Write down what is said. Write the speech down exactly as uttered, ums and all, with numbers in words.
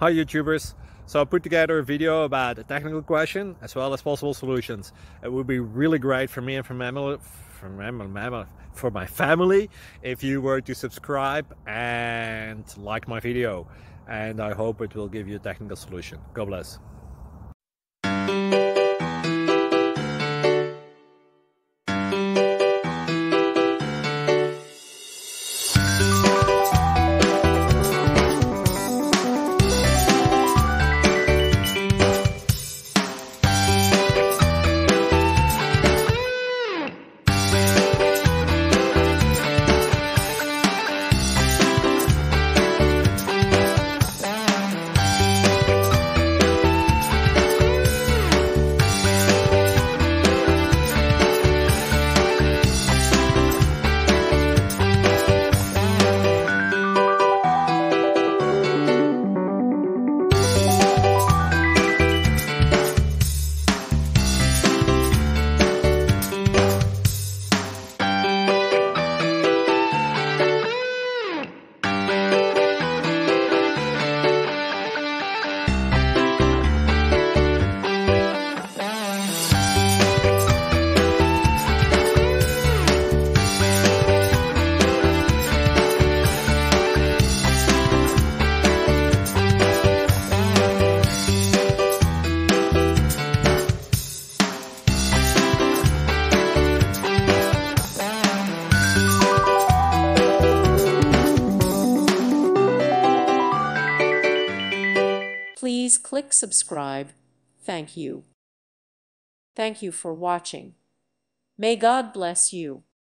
Hi YouTubers! So I put together a video about a technical question as well as possible solutions. It would be really great for me and for my family, for my, for my family if you were to subscribe and like my video. And I hope it will give you a technical solution. God bless. Please click subscribe. Thank you. Thank you for watching. May God bless you.